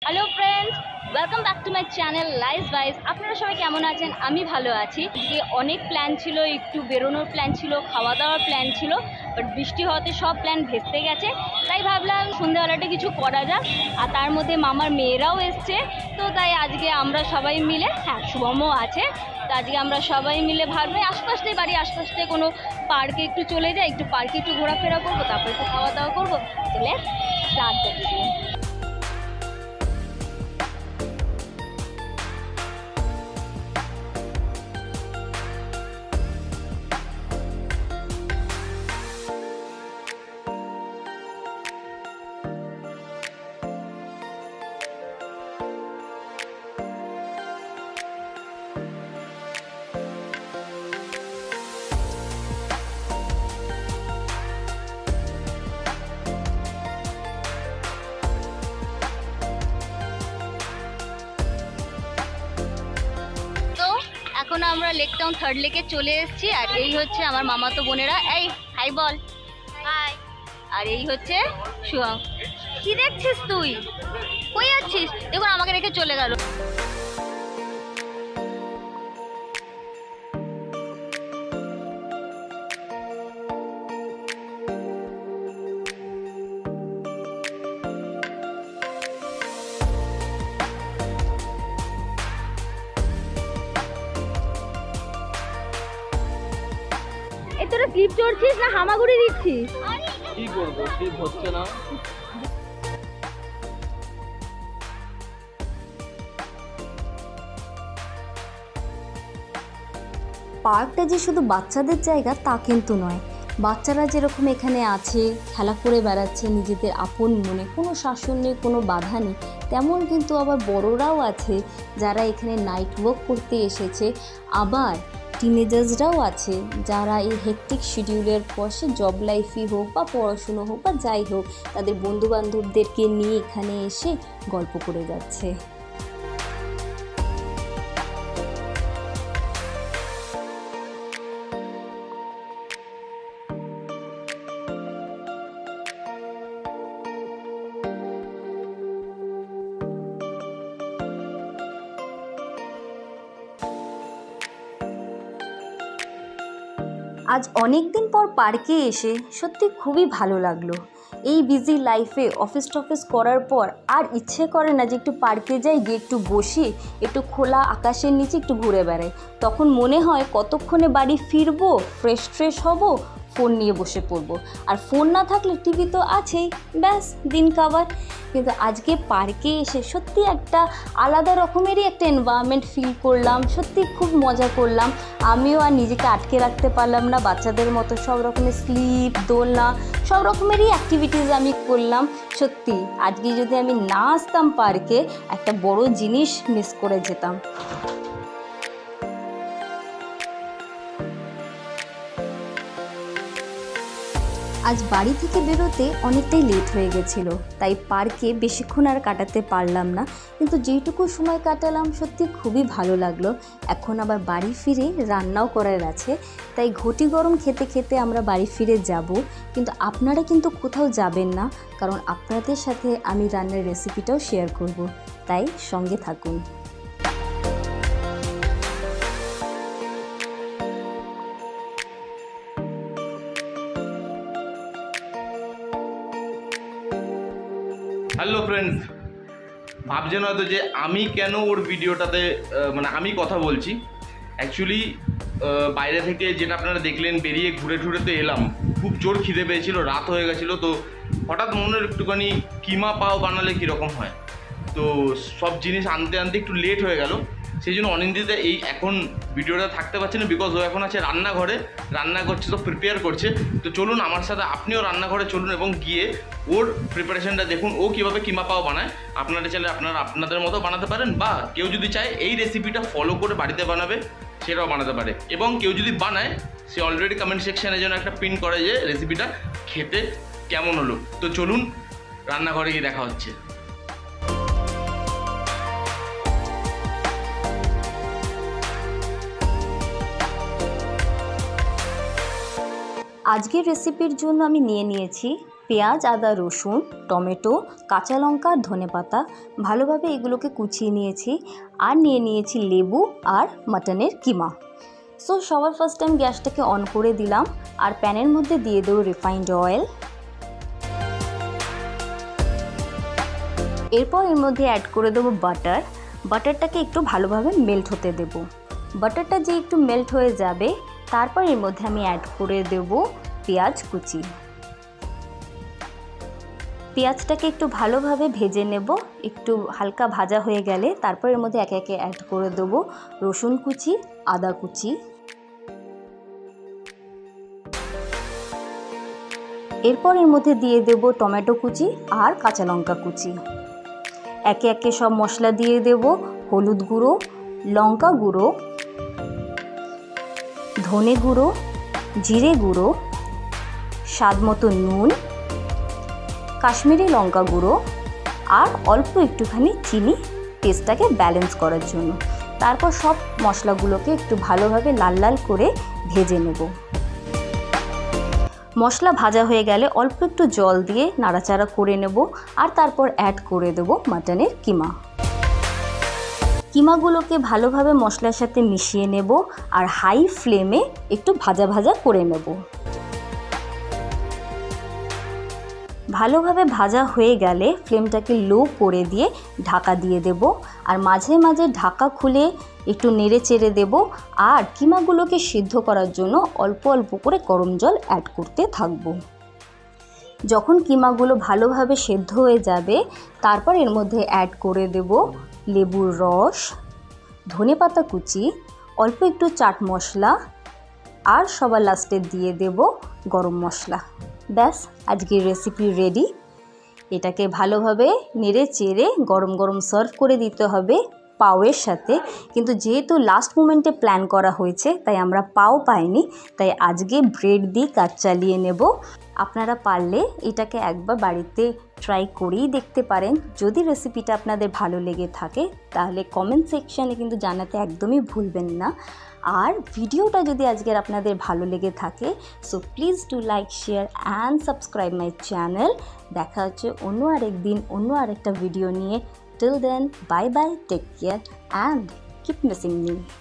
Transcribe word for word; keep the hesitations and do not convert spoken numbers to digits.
Hello friends, welcome back to my channel life vibes. আপনারা সবাই কেমন আছেন? আমি ভালো আছি। যে অনেক প্ল্যান ছিল, একটু বেরোনোর প্ল্যান ছিল, খাওয়া দাওয়ার প্ল্যান ছিল, বাট বৃষ্টি হওয়াতে সব প্ল্যান ভেস্তে গেছে। তাই ভাবলাম সন্ধ্যাবেলাটা কিছু করা যাক, আর তার মধ্যে মামার মেয়েরাও এসছে। তো তাই আজকে আমরা সবাই মিলে, হ্যাঁ শুভমও আছে, তো আজকে আমরা সবাই মিলে ভাবলাম আশপাশে বাড়ি আশপাশে কোনো পার্কে একটু চলে যাই, একটু পার্কে একটু ঘোরাফেরা করবো, তারপরে একটু খাওয়া দাওয়া করবো। চলে স্টার্ট করছি। এখন আমরা লেক টাউন থার্ড লেকে চলে এসেছি, আর এই হচ্ছে আমার মামাতো বোনেরা। এই হাই বল। হাই। আর এই হচ্ছে শুভম। কি দেখছিস তুই? কই যাচ্ছিস? দেখুন আমাকে রেখে চলে গেল। এই তোরা স্লিপ চড়ছিস না হামাগুড়ি দিচ্ছিস? কি করবো, স্লিপ হচ্ছে না। পার্কটা যে শুধু বাচ্চাদের জায়গা তা কিন্তু নয়। বাচ্চারা যেরকম এখানে আছে, খেলা করে বেড়াচ্ছে নিজেদের আপন মনে, কোনো শাসন নেই, কোনো বাধা নেই, তেমন কিন্তু আবার বড়রাও আছে যারা এখানে নাইট ওয়াক করতে এসেছে। আবার টিনেজার্সরাও আছে যারা এই হেক্টিক শিডিউলের পর, সে জব লাইফই হোক বা পড়াশুনো হোক বা যাই হোক, তাদের বন্ধুবান্ধবদেরকে নিয়ে এখানে এসে গল্প করে যাচ্ছে। আজ অনেক দিন পর পার্কে এসে সত্যি খুবই ভালো লাগলো। এই বিজি লাইফে অফিস টফিস করার পর আর ইচ্ছে করে না যে একটু পার্কে যাই, গিয়ে একটু বসি, একটু খোলা আকাশের নিচে একটু ঘুরে বেড়াই। তখন মনে হয় কতক্ষণে বাড়ি ফিরবো, ফ্রেশ ট্রেশ হবো, ফোন নিয়ে বসে পড়বো। আর ফোন না থাকলে টিভি তো আছেই, ব্যাস দিন কাবার। কিন্তু আজকে পার্কে এসে সত্যি একটা আলাদা রকমেরই একটা এনভায়রনমেন্ট ফিল করলাম, সত্যি খুব মজা করলাম। আমিও আর নিজেকে আটকে রাখতে পারলাম না, বাচ্চাদের মতো সব রকমের স্লিপ, দোলনা, সব রকমেরই অ্যাক্টিভিটিস আমি করলাম। সত্যি আজকে যদি আমি না আসতাম পার্কে, একটা বড় জিনিস মিস করে যেতাম। আজ বাড়ি থেকে বেরোতে অনেকটাই লেট হয়ে গেছিলো, তাই পার্কে বেশিক্ষণ আর কাটাতে পারলাম না, কিন্তু যেটুকু সময় কাটালাম সত্যি খুবই ভালো লাগলো। এখন আবার বাড়ি ফিরে রান্নাও করার আছে, তাই ঘটি গরম খেতে খেতে আমরা বাড়ি ফিরে যাব। কিন্তু আপনারা কিন্তু কোথাও যাবেন না, কারণ আপনাদের সাথে আমি রান্নার রেসিপিটাও শেয়ার করব, তাই সঙ্গে থাকুন। হ্যালো ফ্রেন্ডস, ভাবছেন হয়তো যে আমি কেন ওর ভিডিওটাতে মানে আমি কথা বলছি। অ্যাকচুয়ালি বাইরে থেকে যেটা আপনারা দেখলেন, বেরিয়ে ঘুরে ঘুরে তো এলাম, খুব জোর খিদে পেয়েছিল, রাত হয়ে গেছিলো। তো হঠাৎ মনে একটুখানি কিমা পাও বানালে কীরকম হয়, তো সব জিনিস আনতে আনতে একটু লেট হয়ে গেল। সেই জন্য অনিন্দিতা এই এখন ভিডিওটা থাকতে পারছে না, বিকজ ও এখন আছে রান্নাঘরে, রান্না করছে, তো প্রিপেয়ার করছে। তো চলুন আমার সাথে আপনিও রান্নাঘরে চলুন এবং গিয়ে ওর প্রিপারেশনটা দেখুন, ও কীভাবে কিমা পাও বানায়। আপনারা চাইলে আপনারা আপনাদের মতো বানাতে পারেন, বা কেউ যদি চায় এই রেসিপিটা ফলো করে বাড়িতে বানাবে, সেটাও বানাতে পারে। এবং কেউ যদি বানায়, সে অলরেডি কমেন্ট সেকশানে যেন একটা পিন করে যে রেসিপিটা খেতে কেমন হলো। তো চলুন রান্নাঘরে গিয়ে দেখা হচ্ছে। আজকের রেসিপির জন্য আমি নিয়ে নিয়েছি পেঁয়াজ, আদা, রসুন, টমেটো, কাঁচা লঙ্কা, ধনেপাতা ভালোভাবে এগুলোকে কুচিয়ে নিয়েছি। আর নিয়ে নিয়েছি লেবু আর মাটনের কিমা। সো সবার ফার্স্ট টাইম গ্যাসটাকে অন করে দিলাম আর প্যানের মধ্যে দিয়ে দেবো রিফাইন্ড অয়েল। এরপর এর মধ্যে অ্যাড করে দেবো বাটার। বাটারটাকে একটু ভালোভাবে মেল্ট হতে দেব। বাটারটা যে একটু মেল্ট হয়ে যাবে তারপর এর মধ্যে আমি অ্যাড করে দেব পেঁয়াজ কুচি। পেঁয়াজটাকে একটু ভালোভাবে ভেজে নেব। একটু হালকা ভাজা হয়ে গেলে তারপর এর মধ্যে একে একে অ্যাড করে দেব রসুন কুচি, আদা কুচি। এরপর এর মধ্যে দিয়ে দেব টমেটো কুচি আর কাঁচা লঙ্কা কুচি। একে একে সব মশলা দিয়ে দেব। হলুদ গুঁড়ো, লঙ্কা গুঁড়ো, ধনে গুঁড়ো, জিরে গুঁড়ো, স্বাদ মতো নুন, কাশ্মীরি লঙ্কা গুঁড়ো আর অল্প একটুখানি চিনি টেস্টটাকে ব্যালেন্স করার জন্য। তারপর সব মশলাগুলোকে একটু ভালোভাবে লাল লাল করে ভেজে নেব। মশলা ভাজা হয়ে গেলে অল্প একটু জল দিয়ে নাড়াচাড়া করে নেব আর তারপর অ্যাড করে দেব মাটনের কিমা। কিমাগুলোকে ভালোভাবে মশলার সাথে মিশিয়ে নেব আর হাই ফ্লেমে একটু ভাজা ভাজা করে নেব। ভালোভাবে ভাজা হয়ে গেলে ফ্লেমটাকে লো করে দিয়ে ঢাকা দিয়ে দেব আর মাঝে মাঝে ঢাকা খুলে একটু নেড়ে চেড়ে দেব আর কিমাগুলোকে সিদ্ধ করার জন্য অল্প অল্প করে গরম জল অ্যাড করতে থাকব। যখন কিমাগুলো ভালোভাবে সেদ্ধ হয়ে যাবে তারপর এর মধ্যে অ্যাড করে দেব লেবুর রস, ধনেপাতা কুচি, অল্প একটু চাট মশলা আর সবার লাস্টে দিয়ে দেব গরম মশলা। ব্যাস, আজকের রেসিপি রেডি। এটাকে ভালোভাবে নেড়ে চেড়ে গরম গরম সার্ভ করে দিতে হবে পাওয়ের সাথে। কিন্তু যেহেতু লাস্ট মোমেন্টে প্ল্যান করা হয়েছে তাই আমরা পাও পাইনি, তাই আজকে ব্রেড দিয়ে কাজ চালিয়ে নেব। আপনারা পারলে এটাকে একবার বাড়িতে ট্রাই করেই দেখতে পারেন। যদি রেসিপিটা আপনাদের ভালো লেগে থাকে তাহলে কমেন্ট সেকশানে কিন্তু জানাতে একদমই ভুলবেন না। আর ভিডিওটা যদি আজকের আপনাদের ভালো লেগে থাকে so please do like, share and subscribe my channel. দেখা হচ্ছে অন্য আরেক দিন অন্য আরেকটা ভিডিও নিয়ে। Till then, bye bye, take care and keep missing me.